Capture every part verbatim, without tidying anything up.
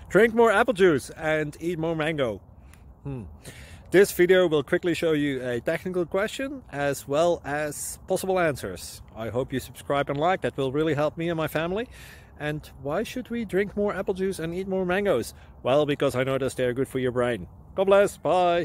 Drink more apple juice and eat more mango. Hmm. This video will quickly show you a technical question as well as possible answers. I hope you subscribe and like, that will really help me and my family. And why should we drink more apple juice and eat more mangoes? Well, because I noticed they're good for your brain. God bless, bye!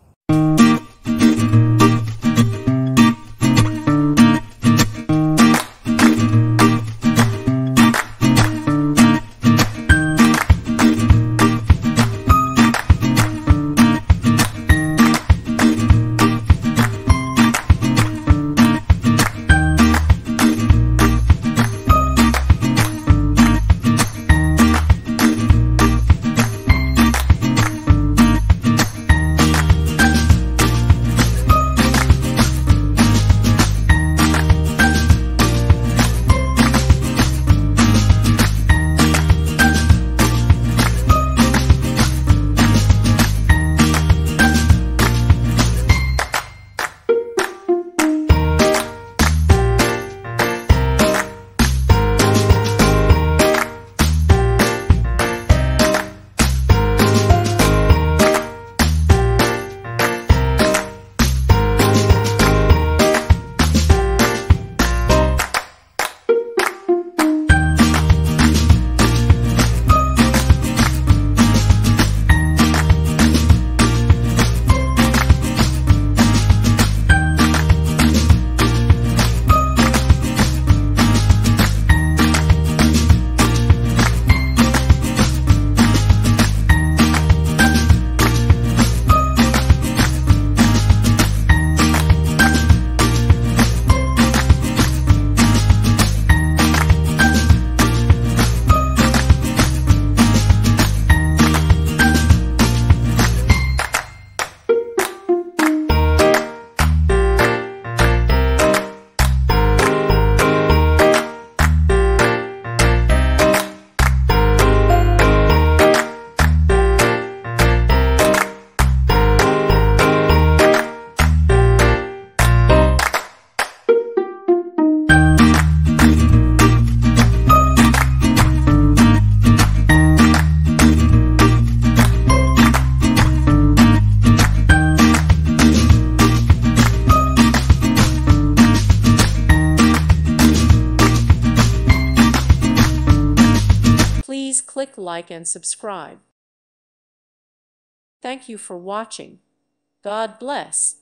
Please click like and subscribe. Thank you for watching. God bless.